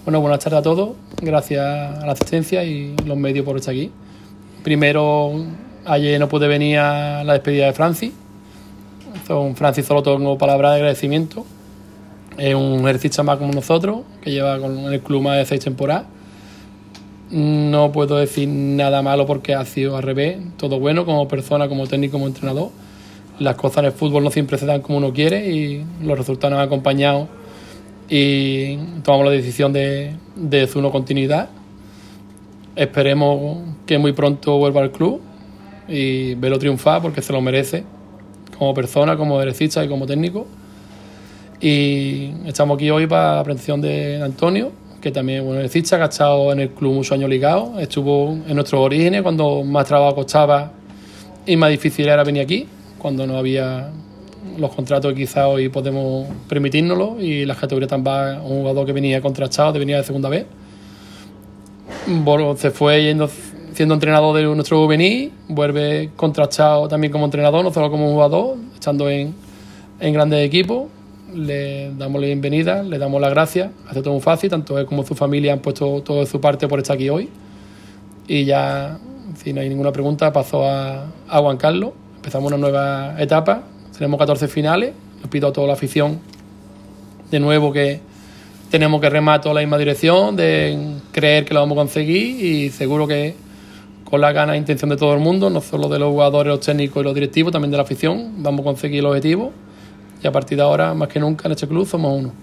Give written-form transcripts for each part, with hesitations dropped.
Bueno, buenas tardes a todos. Gracias a la asistencia y los medios por estar aquí. Primero, ayer no pude venir a la despedida de Francis. Con Francis solo tengo palabras de agradecimiento. Es un ejercista más como nosotros, que lleva en el club más de 6 temporadas. No puedo decir nada malo porque ha sido al revés. Todo bueno como persona, como técnico, como entrenador. Las cosas en el fútbol no siempre se dan como uno quiere y los resultados nos han acompañado y tomamos la decisión de su no continuidad. Esperemos que muy pronto vuelva al club y verlo triunfar porque se lo merece como persona, como derecista y como técnico. Y estamos aquí hoy para la presentación de Antonio, que también es un derecista que ha estado en el club muchos años ligado. Estuvo en nuestros orígenes cuando más trabajo costaba y más difícil era venir aquí, cuando no había los contratos que quizás hoy podemos permitírnoslo y las categorías tan bajas. Un jugador que venía contrastado, que venía de segunda vez. Se fue siendo entrenador de nuestro juvenil, vuelve contrastado también como entrenador, no solo como jugador, estando en grandes equipos. Le damos la bienvenida, le damos las gracias, hace todo muy fácil, tanto él como su familia han puesto todo de su parte por estar aquí hoy. Y ya, si no hay ninguna pregunta, paso a Juan Carlos. Empezamos una nueva etapa, tenemos 14 finales. Les pido a toda la afición de nuevo que tenemos que remar toda la misma dirección, de creer que lo vamos a conseguir y seguro que con la gana e intención de todo el mundo, no solo de los jugadores, los técnicos y los directivos, también de la afición, vamos a conseguir el objetivo y a partir de ahora, más que nunca en este club, somos uno.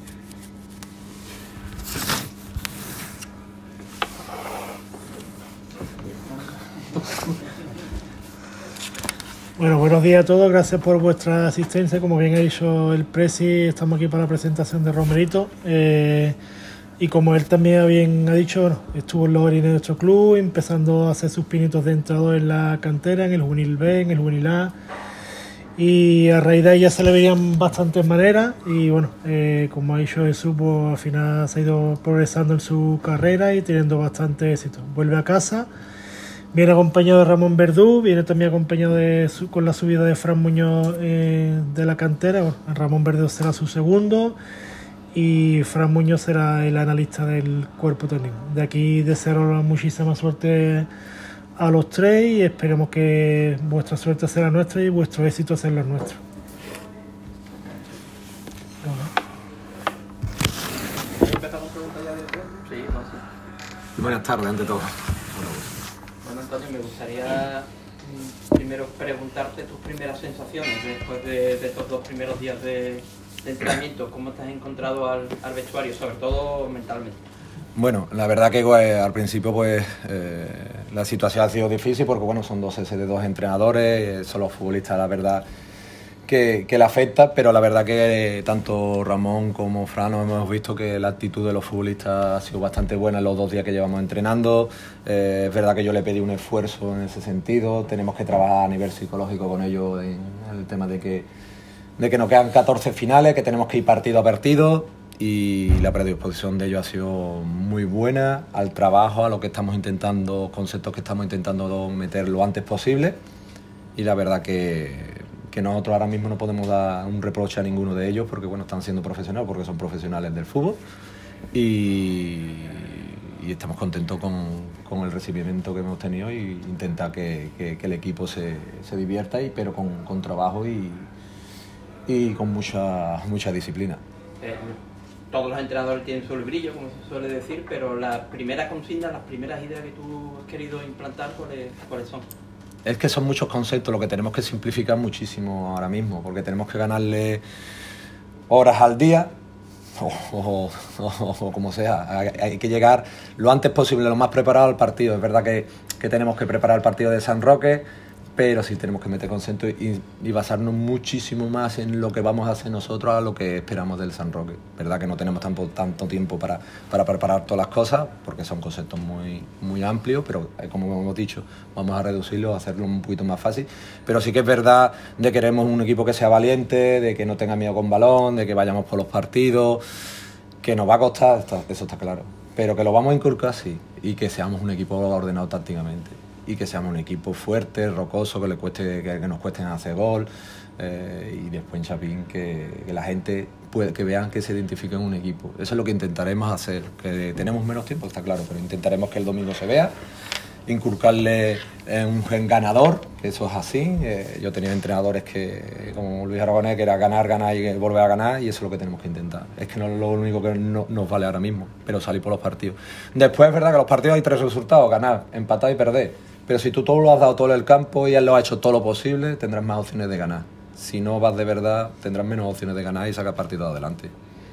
Bueno, buenos días a todos, gracias por vuestra asistencia. Como bien ha dicho el Presi, estamos aquí para la presentación de Romerito. Y como él también bien ha dicho, bueno, estuvo en los orígenes de nuestro club, empezando a hacer sus pinitos de entrenador en la cantera, en el juvenil B, en el juvenil A. Y a raíz de ahí ya se le veían bastantes maneras. Y bueno, como ha dicho Jesús, pues al final se ha ido progresando en su carrera y teniendo bastante éxito. Vuelve a casa. Viene acompañado de Ramón Verdú, viene también acompañado con la subida de Fran Muñoz de la cantera. Bueno, Ramón Verdú será su segundo y Fran Muñoz será el analista del cuerpo técnico. De aquí desearos muchísima suerte a los tres y esperemos que vuestra suerte será nuestra y vuestro éxito será el nuestro. Buenas tardes, ante todo. Bueno, Antonio, me gustaría primero preguntarte tus primeras sensaciones después de estos 2 primeros días de entrenamiento. ¿Cómo te has encontrado al vestuario, sobre todo mentalmente? Bueno, la verdad que al principio pues la situación ha sido difícil porque bueno, son 2 seses de 2 entrenadores, son los futbolistas la verdad que le afecta, pero la verdad que tanto Ramón como Fran hemos visto que la actitud de los futbolistas ha sido bastante buena en los 2 días que llevamos entrenando. Es verdad que yo le pedí un esfuerzo en ese sentido, tenemos que trabajar a nivel psicológico con ellos en el tema de que nos quedan 14 finales, que tenemos que ir partido a partido y la predisposición de ellos ha sido muy buena al trabajo, a lo que estamos intentando, conceptos que estamos intentando meter lo antes posible y la verdad que nosotros ahora mismo no podemos dar un reproche a ninguno de ellos porque bueno, están siendo profesionales, porque son profesionales del fútbol y estamos contentos con el recibimiento que hemos tenido y intentar que el equipo se divierta, pero con trabajo y con mucha disciplina. Todos los entrenadores tienen su librillo, como se suele decir, pero la primera consigna, las primeras ideas que tú has querido implantar, ¿cuáles son? Es que son muchos conceptos, lo que tenemos que simplificar muchísimo ahora mismo, porque tenemos que ganarle horas al día, o como sea, hay que llegar lo antes posible, lo más preparado al partido. Es verdad que tenemos que preparar el partido de San Roque, pero sí tenemos que meter concepto y basarnos muchísimo más en lo que vamos a hacer nosotros a lo que esperamos del San Roque. Verdad que no tenemos tanto tiempo para preparar todas las cosas, porque son conceptos muy amplios, pero como hemos dicho, vamos a reducirlo, a hacerlo un poquito más fácil. Pero sí que es verdad de que queremos un equipo que sea valiente, de que no tenga miedo con balón, de que vayamos por los partidos, que nos va a costar, eso está claro, pero que lo vamos a inculcar, sí, y que seamos un equipo ordenado tácticamente. Y que seamos un equipo fuerte, rocoso, que nos cueste hacer gol. y después en Chapín que la gente que vean que se identifica en un equipo. Eso es lo que intentaremos hacer, que tenemos menos tiempo, está claro, pero intentaremos que el domingo se vea, inculcarle un gen ganador, que eso es así. Yo he tenido entrenadores como Luis Aragonés, que era ganar, ganar y volver a ganar, y eso es lo que tenemos que intentar. Es que no es lo único que nos vale ahora mismo, pero salir por los partidos. Después es verdad que los partidos hay 3 resultados: ganar, empatar y perder. Pero si tú todo lo has dado todo en el campo y él lo ha hecho todo lo posible, tendrás más opciones de ganar. Si no vas de verdad, tendrás menos opciones de ganar y sacar partidos adelante.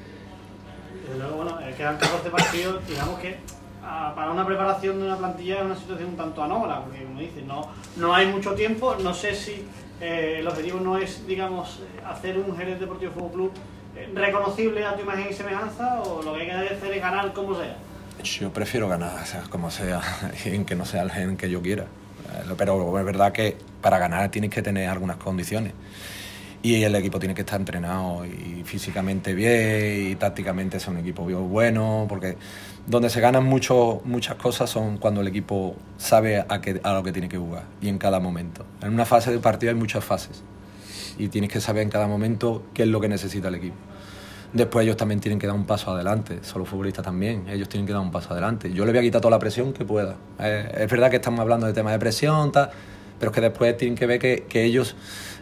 Desde luego, bueno, quedan 14 partidos, digamos que para una preparación de una plantilla es una situación un tanto anómala, porque como dices, no hay mucho tiempo. No sé si el objetivo no es, digamos, hacer un Jerez Deportivo Fútbol Club reconocible a tu imagen y semejanza, o lo que hay que hacer es ganar como sea. Yo prefiero ganar, o sea, como sea, en que no sea el gen que yo quiera. Pero es verdad que para ganar tienes que tener algunas condiciones. Y el equipo tiene que estar entrenado y físicamente bien y tácticamente es un equipo bien bueno, porque donde se ganan muchas cosas son cuando el equipo sabe a lo que tiene que jugar y en cada momento. En una fase de partido hay muchas fases y tienes que saber en cada momento qué es lo que necesita el equipo. Después ellos también tienen que dar un paso adelante, son los futbolistas también, ellos tienen que dar un paso adelante. Yo le voy a quitar toda la presión que pueda. Es verdad que estamos hablando de temas de presión, pero es que después tienen que ver que ellos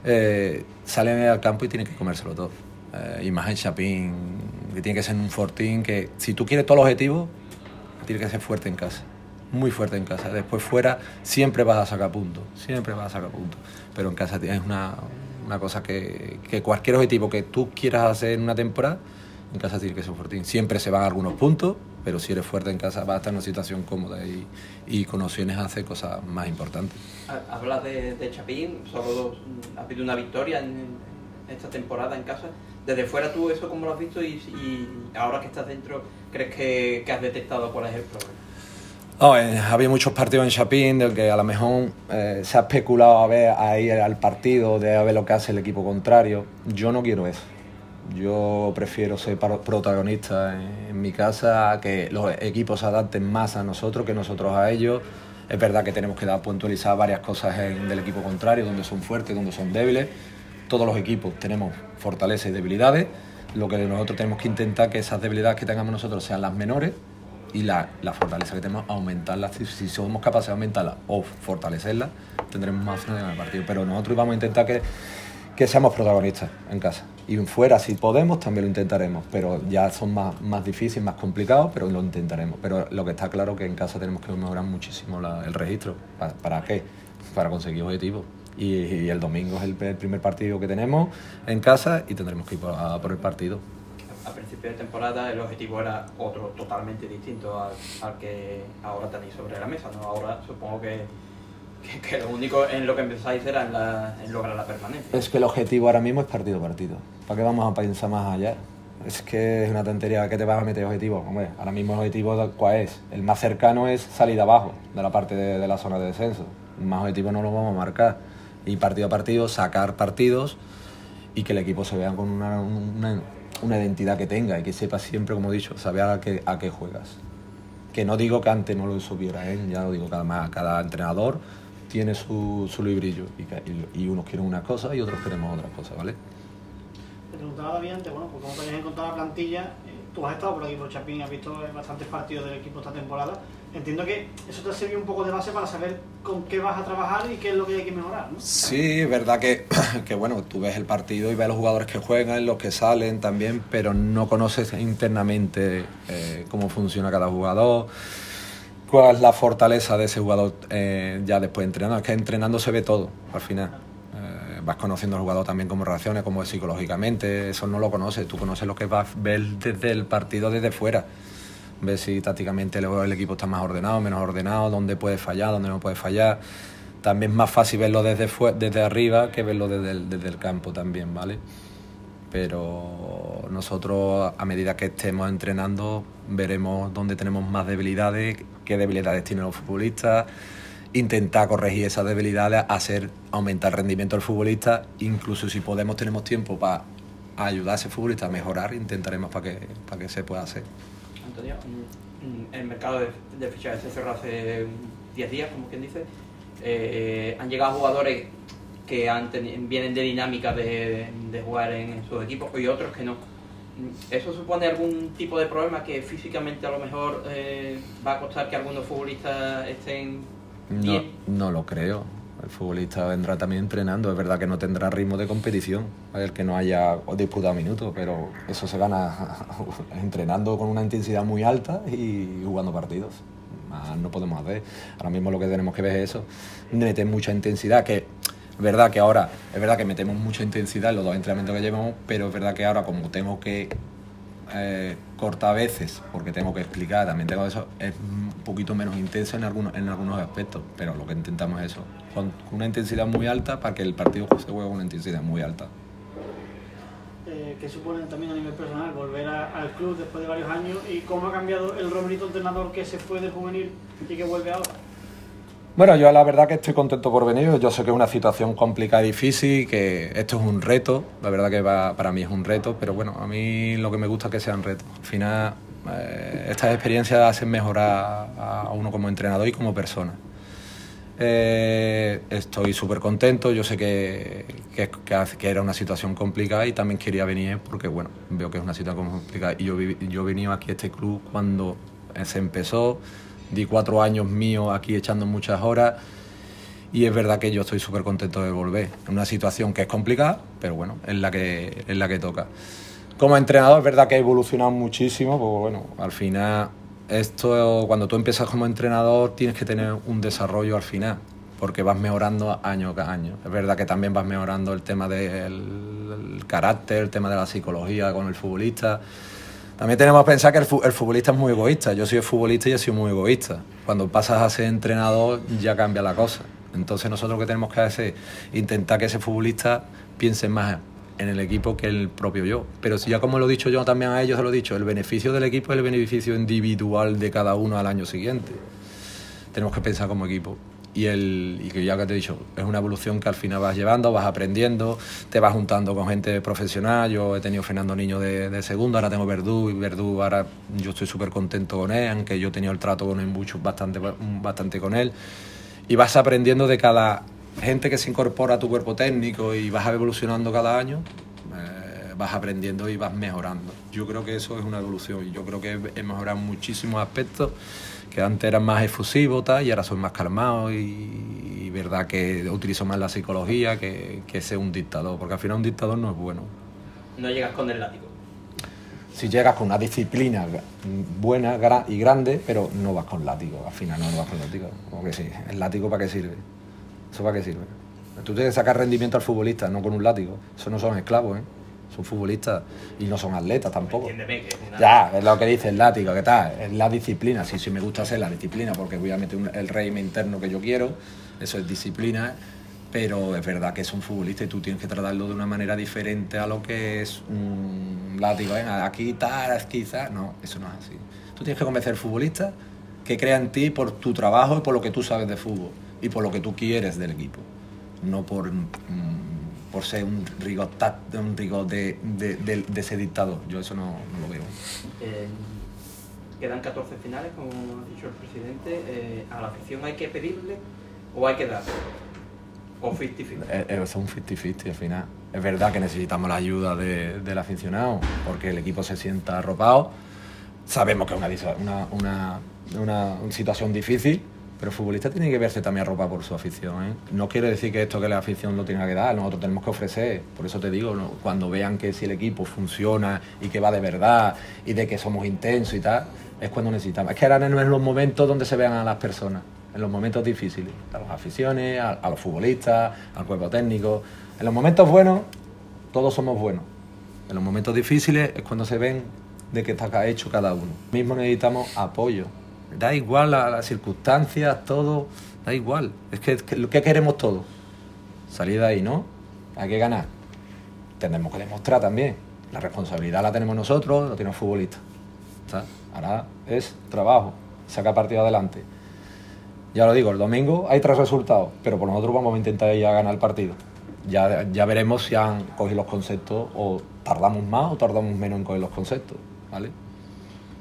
salen al campo y tienen que comérselo todo. Y más en Chapín, que tiene que ser un fortín, que si tú quieres todos los objetivos, tienes que ser fuerte en casa, muy fuerte en casa. Después fuera siempre vas a sacar puntos, pero en casa tienes una cosa que cualquier objetivo que tú quieras hacer en una temporada, en casa tiene que ser un fortín. Siempre se van algunos puntos, pero si eres fuerte en casa vas a estar en una situación cómoda y con opciones a hacer cosas más importantes. Hablas de Chapín, solo has habido una victoria en esta temporada en casa. Desde fuera tú eso cómo lo has visto y ahora que estás dentro, ¿crees que has detectado cuál es el problema? Había muchos partidos en Chapín del que a lo mejor se ha especulado a ir al partido, de a ver lo que hace el equipo contrario. Yo no quiero eso. Yo prefiero ser protagonista en mi casa, que los equipos se adapten más a nosotros que nosotros a ellos. Es verdad que tenemos que puntualizar varias cosas del equipo contrario, donde son fuertes, donde son débiles. Todos los equipos tenemos fortalezas y debilidades. Lo que nosotros tenemos que intentar que esas debilidades que tengamos nosotros sean las menores y la fortaleza que tenemos, aumentarlas. Si somos capaces de aumentarlas o fortalecerlas, tendremos más opciones de ganar el partido. Pero nosotros vamos a intentar que seamos protagonistas en casa. Y fuera, si podemos, también lo intentaremos. Pero ya son más difíciles, más complicados, pero lo intentaremos. Pero lo que está claro es que en casa tenemos que mejorar muchísimo el registro. ¿Para qué? Para conseguir objetivos. Y el domingo es el primer partido que tenemos en casa y tendremos que ir por el partido. A principio de temporada el objetivo era otro, totalmente distinto al que ahora tenéis sobre la mesa, ¿no? Ahora supongo que lo único en lo que empezáis era en lograr la permanencia. Es que el objetivo ahora mismo es partido a partido. ¿Para qué vamos a pensar más allá? Es que es una tontería. ¿Qué te vas a meter objetivo? Hombre, ahora mismo el objetivo, ¿cuál es? El más cercano es salir de abajo, de la parte de la zona de descenso. El más objetivo no lo vamos a marcar. Y partido a partido, sacar partidos y que el equipo se vea con una identidad que tenga y que sepa siempre, como he dicho, saber a qué juegas. Que no digo que antes no lo supiera, ya lo digo, cada entrenador tiene su librillo y unos quieren una cosa y otros queremos otras cosas, ¿vale? Te preguntaba David antes, bueno, pues cómo te habías encontrado la plantilla. Tú has estado por aquí por Chapín, has visto bastantes partidos del equipo esta temporada. Entiendo que eso te ha servido un poco de base para saber con qué vas a trabajar y qué es lo que hay que mejorar, ¿no? Sí, es verdad que bueno, tú ves el partido y ves a los jugadores que juegan, los que salen también, pero no conoces internamente cómo funciona cada jugador, cuál es la fortaleza de ese jugador ya después entrenando. Es que entrenando se ve todo, al final. Vas conociendo al jugador también cómo reacciona, cómo es psicológicamente, eso no lo conoces, tú conoces lo que vas a ver desde el partido, desde fuera. Ves si tácticamente el equipo está más ordenado, menos ordenado, dónde puede fallar, dónde no puede fallar. También es más fácil verlo desde arriba que verlo desde el campo también, ¿vale? Pero nosotros, a medida que estemos entrenando, veremos dónde tenemos más debilidades, qué debilidades tienen los futbolistas, intentar corregir esas debilidades, aumentar el rendimiento del futbolista, incluso si podemos, tenemos tiempo para ayudar a ese futbolista a mejorar, intentaremos para que se pueda hacer. Antonio, el mercado de fichajes se cerró hace 10 días, como quien dice. Han llegado jugadores vienen de dinámica de jugar en sus equipos y otros que no. ¿Eso supone algún tipo de problema que físicamente a lo mejor va a costar que algunos futbolistas estén bien? No lo creo. El futbolista vendrá también entrenando. Es verdad que no tendrá ritmo de competición, el que no haya disputado minutos, pero eso se gana entrenando con una intensidad muy alta y jugando partidos. Más no podemos hacer. Ahora mismo lo que tenemos que ver es eso, meter mucha intensidad, que es verdad que ahora, es verdad que metemos mucha intensidad en los 2 entrenamientos que llevamos, pero es verdad que ahora como tengo que cortar a veces, porque tengo que explicar, también tengo eso, es un poquito menos intenso en algunos aspectos, pero lo que intentamos es eso, con una intensidad muy alta para que el partido se juegue con una intensidad muy alta. ¿Qué supone también a nivel personal volver al club después de varios años y cómo ha cambiado el Romerito entrenador que se fue de juvenil y que vuelve ahora? Bueno, yo la verdad que estoy contento por venir. Yo sé que es una situación complicada y difícil, que esto es un reto. La verdad que para mí es un reto, pero bueno, a mí lo que me gusta es que sean retos. Al final, estas experiencias hacen mejorar a uno como entrenador y como persona. Estoy súper contento. Yo sé que era una situación complicada y también quería venir porque, bueno, veo que es una situación complicada. Y yo he venido aquí a este club cuando se empezó. Di 4 años míos aquí echando muchas horas y es verdad que yo estoy súper contento de volver. En una situación que es complicada, pero bueno, es la que toca. Como entrenador es verdad que he evolucionado muchísimo, porque bueno, al final, cuando tú empiezas como entrenador tienes que tener un desarrollo al final, porque vas mejorando año a año. Es verdad que también vas mejorando el tema del carácter, el tema de la psicología con el futbolista. También tenemos que pensar que el futbolista es muy egoísta. Yo soy el futbolista y he sido muy egoísta. Cuando pasas a ser entrenador ya cambia la cosa. Entonces nosotros lo que tenemos que hacer es intentar que ese futbolista piense más en el equipo que el propio yo. Pero si ya como lo he dicho yo también a ellos, se lo he dicho, el beneficio del equipo es el beneficio individual de cada uno al año siguiente. Tenemos que pensar como equipo. Y que ya que te he dicho, es una evolución que al final vas llevando, vas aprendiendo, te vas juntando con gente profesional. Yo he tenido Fernando Niño de segundo, ahora tengo Verdú, y Verdú ahora yo estoy súper contento con él, aunque yo he tenido el trato con él mucho, bastante con él. Y vas aprendiendo de cada gente que se incorpora a tu cuerpo técnico y vas evolucionando cada año, vas aprendiendo y vas mejorando. Yo creo que eso es una evolución y yo creo que he mejorado muchísimos aspectos, que antes eran más efusivos y ahora soy más calmado y verdad que utilizo más la psicología que ser un dictador, porque al final un dictador no es bueno. No llegas con el látigo. Si llegas con una disciplina buena y grande, pero no vas con látigo, al final no vas con látigo. Como que sí, ¿el látigo para qué sirve? ¿Eso para qué sirve? Tú tienes que sacar rendimiento al futbolista, no con un látigo. Eso no son esclavos, ¿eh? Son futbolistas y no son atletas tampoco. Entiéndeme que Ya, es lo que dice el látigo, ¿qué tal? Es la disciplina. Sí, me gusta hacer la disciplina porque voy a meter el régimen interno que yo quiero, eso es disciplina, pero es verdad que es un futbolista y tú tienes que tratarlo de una manera diferente a lo que es un látigo. Aquí tal, quizás. No, eso no es así. Tú tienes que convencer al futbolista que crea en ti por tu trabajo y por lo que tú sabes de fútbol y por lo que tú quieres del equipo, no por ser un rigor de ese dictador. Yo eso no lo veo. Quedan 14 finales, como ha dicho el presidente. ¿A la afición hay que pedirle o hay que darle? ¿O 50-50? Es un 50-50 al final. Es verdad que necesitamos la ayuda del aficionado porque el equipo se sienta arropado. Sabemos que es una situación difícil, pero el futbolista tiene que verse también arropado por su afición, ¿eh? No quiere decir que esto que la afición lo tenga que dar, nosotros tenemos que ofrecer. Por eso te digo, ¿no? Cuando vean que si el equipo funciona y que va de verdad y de que somos intensos y tal, es cuando necesitamos. Es que ahora no es los momentos donde se vean a las personas, en los momentos difíciles, a las aficiones, a los futbolistas, al cuerpo técnico. En los momentos buenos, todos somos buenos. En los momentos difíciles es cuando se ven de qué está hecho cada uno. Mismo necesitamos apoyo. Da igual las circunstancias, todo, da igual. Es que ¿qué queremos todos? Salir de ahí, ¿no? Hay que ganar. Tenemos que demostrar también. La responsabilidad la tenemos nosotros, lo tienen los futbolistas. ¿Está? Ahora es trabajo, saca partido adelante. Ya lo digo, el domingo hay 3 resultados, pero por nosotros vamos a intentar ir a ganar el partido. Ya veremos si han cogido los conceptos o tardamos más o tardamos menos en coger los conceptos, ¿vale? El domingo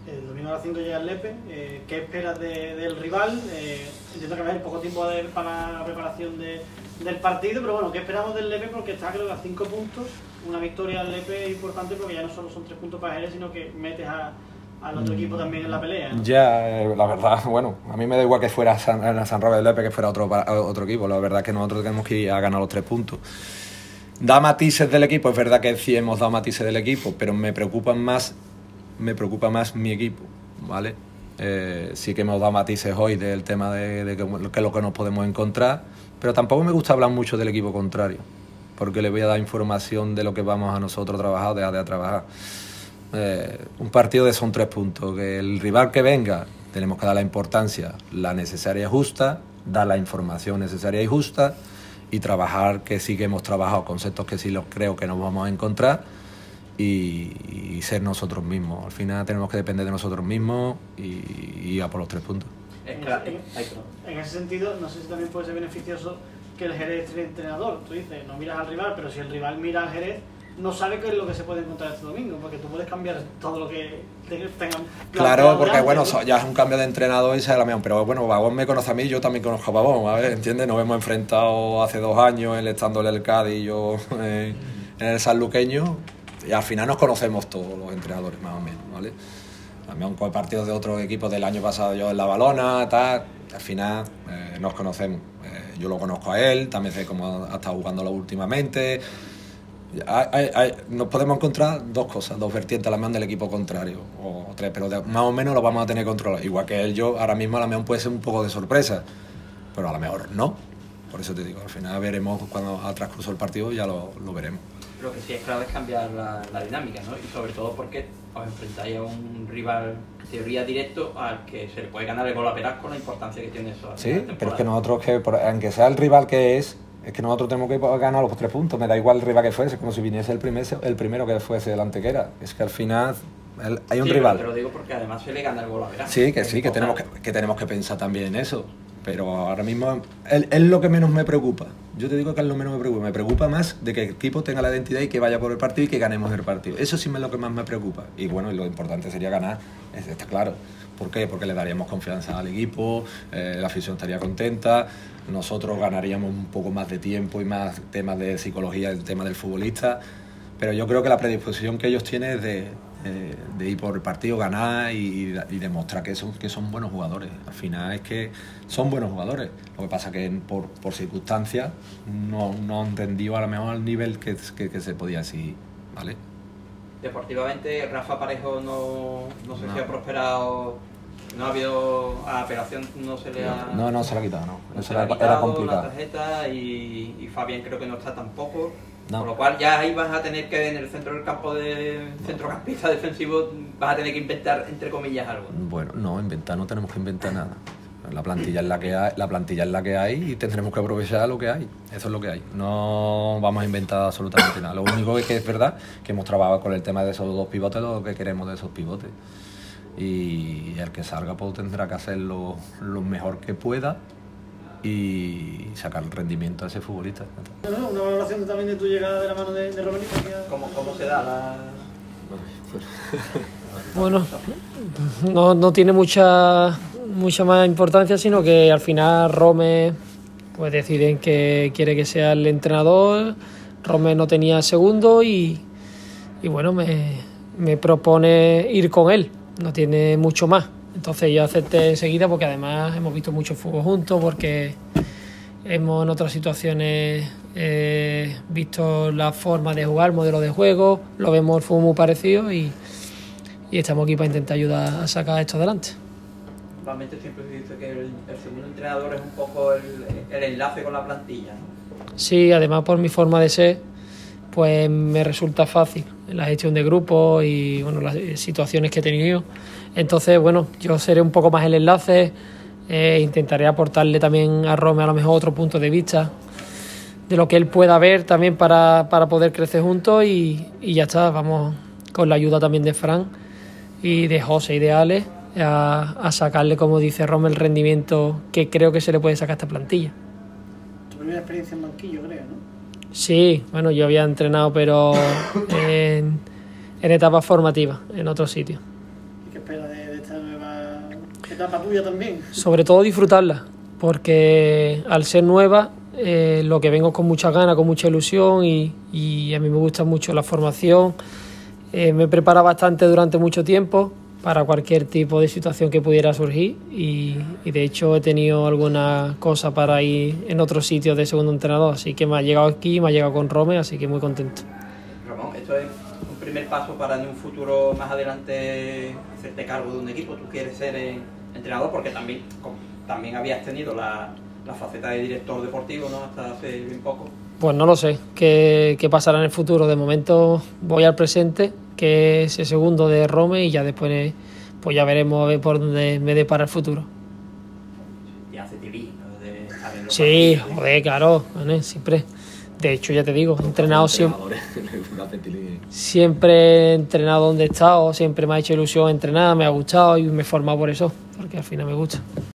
9 a las 5 llega el Lepe. ¿Qué esperas del rival? Entiendo que va a haber poco tiempo para la preparación del partido, pero bueno, ¿qué esperamos del Lepe? Porque está, creo que a 5 puntos. Una victoria al Lepe es importante porque ya no solo son 3 puntos para Jerez, sino que metes al otro equipo también en la pelea, ¿no? Ya, la verdad, bueno, a mí me da igual que fuera San Roque del Lepe que fuera otro equipo. La verdad es que nosotros tenemos que ir a ganar los 3 puntos. Da matices del equipo, es verdad que sí hemos dado matices del equipo, pero me preocupa más mi equipo, ¿vale? Sí que hemos dado matices hoy del tema de que lo que nos podemos encontrar, pero tampoco me gusta hablar mucho del equipo contrario, porque le voy a dar información de lo que vamos a nosotros a trabajar o dejar de trabajar. Un partido son 3 puntos, que el rival que venga tenemos que dar la importancia, la necesaria y justa, dar la información necesaria y justa y trabajar, que sí que hemos trabajado conceptos que sí los creo que nos vamos a encontrar y ser nosotros mismos. Al final tenemos que depender de nosotros mismos y a por los 3 puntos. En ese sentido, no sé si también puede ser beneficioso que el Jerez esté entrenador. Tú dices, no miras al rival, pero si el rival mira al Jerez, no sabe qué es lo que se puede encontrar este domingo, porque tú puedes cambiar todo lo que tengan. Claro, porque bueno, ya es un cambio de entrenador y se la mía, pero bueno, Babón me conoce a mí, yo también conozco a Babón, ¿vale? ¿Entiendes? Nos hemos enfrentado hace 2 años, él estando en el Cádiz y yo en el sanluqueño, y al final nos conocemos todos los entrenadores, más o menos, ¿vale? También con partidos de otros equipos del año pasado, yo en La Balona, tal, al final nos conocemos. Yo lo conozco a él, también sé cómo ha estado jugándolo últimamente. Nos podemos encontrar 2 cosas, 2 vertientes a la mejor del equipo contrario, o 3, pero más o menos lo vamos a tener controlado. Igual que él, yo ahora mismo a la mejor puede ser un poco de sorpresa, pero a lo mejor no. Por eso te digo, al final veremos cuando ha transcurso el partido, ya lo veremos. Lo que sí es clave es cambiar la dinámica, ¿no? Y sobre todo porque os enfrentáis a un rival, en teoría, directo al que se le puede ganar el gol a Peraz con la importancia que tiene eso. Sí, pero es que nosotros, aunque sea el rival que es que nosotros tenemos que ganar los 3 puntos. Me da igual el rival que fuese, como si viniese el primero que fuese el Antequera. Es que al final hay un rival. Te lo digo porque además se le gana el gol a Peraz. Sí, que tenemos que pensar también en eso. Pero ahora mismo es lo que menos me preocupa. Yo te digo que es lo menos me preocupa. Me preocupa más de que el equipo tenga la identidad y que vaya por el partido y que ganemos el partido. Eso sí es lo que más me preocupa. Y bueno, lo importante sería ganar, está claro. ¿Por qué? Porque le daríamos confianza al equipo, la afición estaría contenta, nosotros ganaríamos un poco más de tiempo y más temas de psicología, el tema del futbolista. Pero yo creo que la predisposición que ellos tienen es de ir por el partido, ganar y demostrar que son buenos jugadores. Al final es que son buenos jugadores. Lo que pasa es que por circunstancias no han rendido a lo mejor al nivel que se podía exigir, ¿vale? Deportivamente, Rafa Parejo no sé si ha prosperado, no ha habido apelación, no se le ha... No se la ha quitado, no. No Eso se le ha era quitado complicado. la tarjeta y Fabián creo que no está tampoco. No. Con lo cual ya ahí vas a tener que, en el centro del campo de centrocampista defensivo, vas a tener que inventar, entre comillas, algo. Bueno, no tenemos que inventar nada. La plantilla es la que hay y tendremos que aprovechar lo que hay. Eso es lo que hay. No vamos a inventar absolutamente nada. Lo único que es verdad que hemos trabajado con el tema de esos 2 pivotes, lo que queremos de esos pivotes. Y el que salga pues tendrá que hacerlo lo mejor que pueda y sacar el rendimiento a ese futbolista. Una valoración también de tu llegada de la mano de Romerito. ¿Cómo se da la...? Bueno, no tiene mucha más importancia, sino que al final Rome pues deciden que quiere que sea el entrenador. Rome no tenía segundo y bueno, me propone ir con él, no tiene mucho más. Entonces yo acepté enseguida porque además hemos visto mucho fútbol juntos, porque hemos en otras situaciones visto la forma de jugar, el modelo de juego, lo vemos el fútbol muy parecido y estamos aquí para intentar ayudar a sacar esto adelante. Normalmente siempre se dice que el segundo entrenador es un poco el enlace con la plantilla, ¿no? Sí, además por mi forma de ser, pues me resulta fácil la gestión de grupos y bueno, las situaciones que he tenido. Entonces, bueno, yo seré un poco más el enlace, intentaré aportarle también a Rome a lo mejor otro punto de vista de lo que él pueda ver también para poder crecer juntos y ya está, vamos con la ayuda también de Fran y de José y de Ale a sacarle, como dice Rome, el rendimiento que creo que se le puede sacar a esta plantilla. Tu primera experiencia en banquillo, creo, ¿no? Sí, bueno, yo había entrenado, pero en etapas formativas, en otros sitios. ¿Y qué esperas de estar etapa tuya también. Sobre todo disfrutarla, porque al ser nueva, lo que vengo con muchas ganas, con mucha ilusión y a mí me gusta mucho la formación. Me he preparado bastante durante mucho tiempo para cualquier tipo de situación que pudiera surgir y de hecho he tenido algunas cosas para ir en otros sitios de segundo entrenador, así que me ha llegado aquí, me ha llegado con Rome, así que muy contento. Ramón, esto es un primer paso para en un futuro más adelante hacerte cargo de un equipo. Tú quieres ser entrenador porque también habías tenido la faceta de director deportivo, ¿no? Hasta hace bien poco. Pues no lo sé, qué pasará en el futuro. De momento voy al presente, que es el segundo de Rome, y ya después pues ya veremos a ver por dónde me depara el futuro. Ya hace TV, ¿no? De estar en los Sí, partidos, joder, claro, ¿vale? Siempre. De hecho, ya te digo, he entrenado siempre he entrenado donde he estado, siempre me ha hecho ilusión entrenar, me ha gustado y me he formado por eso, porque al final me gusta.